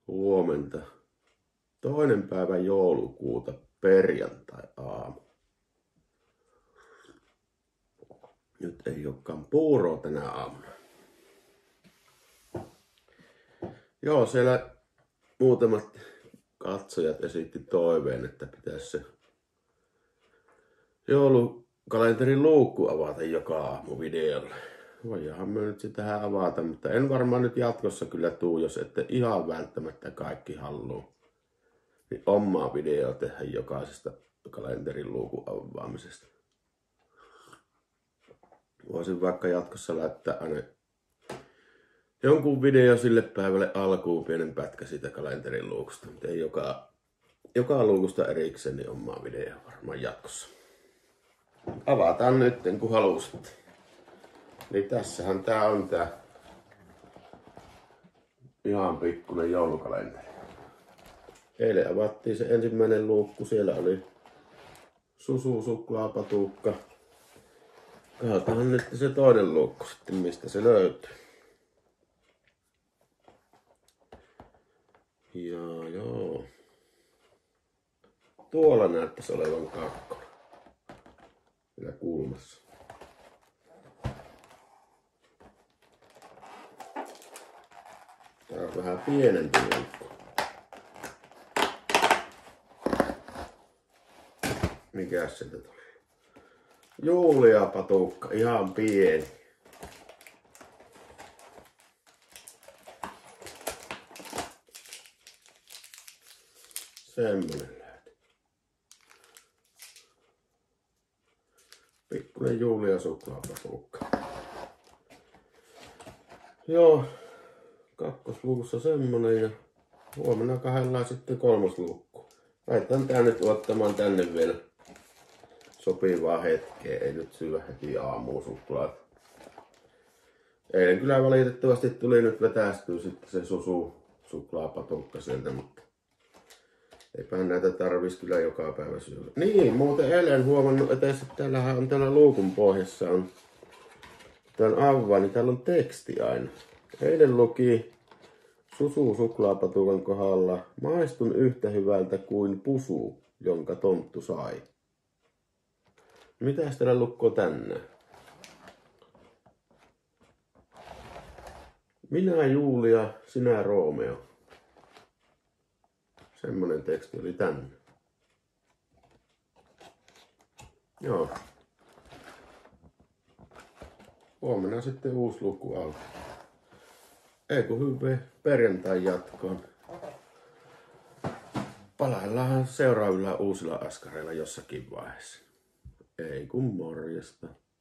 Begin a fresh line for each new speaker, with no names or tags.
Huomenta. 2. päivä joulukuuta, perjantai-aamu. Nyt ei olekaan puuroa tänä aamuna. Joo, siellä muutamat katsojat esitti toiveen, että pitäisi se joulukalenterin luukku avata joka aamu videolla. Voidaanhan me nyt sitä tähän avata, mutta en varmaan nyt jatkossa kyllä tuu, jos ette ihan välttämättä kaikki haluu. Niin omaa videoa tehdä jokaisesta kalenterin luukun avaamisesta. Voisin vaikka jatkossa laittaa aina jonkun video sille päivälle alkuun, pienen pätkä siitä kalenterin luukusta. Mutta ei joka luukusta erikseen, niin omaa videoa varmaan jatkossa. Avataan nyt, kun halusitte. Eli tässähän tää on tää ihan pikkuinen joulukalenteri. Eilen avattiin se ensimmäinen luukku. Siellä oli Susu suklaapatukka. Katsotaan nyt se toinen luukku sitten, mistä se löytyy. Joo. Tuolla näyttäisi olevan kakkonen. Vielä kulmassa. Tää on vähän pienempi luukku. Mikäs sieltä tuli? Julia patukka, ihan pieni. Semmonen löytyi. Pikkuinen Julia suklaapatukka. Joo, kakkosluukussa semmonen ja huomenna kahdellaan sitten kolmosluukku. Laitan tää nyt ottamaan tänne vielä sopivaa hetkeä, ei nyt syödä heti aamuun suklaata. Eilen kyllä valitettavasti tuli nyt vetästyä sitten se Susu suklaapatukka sieltä, mutta eipä näitä tarvis kyllä joka päivä syödä. Niin, muuten eilen huomannut etes, että täällähän on täällä luukun pohjassa on tämän avaa, niin täällä on teksti aina. Eilen luki Susu suklaapatukan kohdalla: maistun yhtä hyvältä kuin pusu, jonka tonttu sai. Mitäs täällä lukkoo tänne? Minä Julia, sinä Romeo. Semmonen teksti oli tänne. Joo. Huomenna sitten uusi luku alkaa. Ei kun hyvä perjantai jatkoon. Palaillaan seuraavilla uusilla askareilla jossakin vaiheessa. Ei kun morjesta.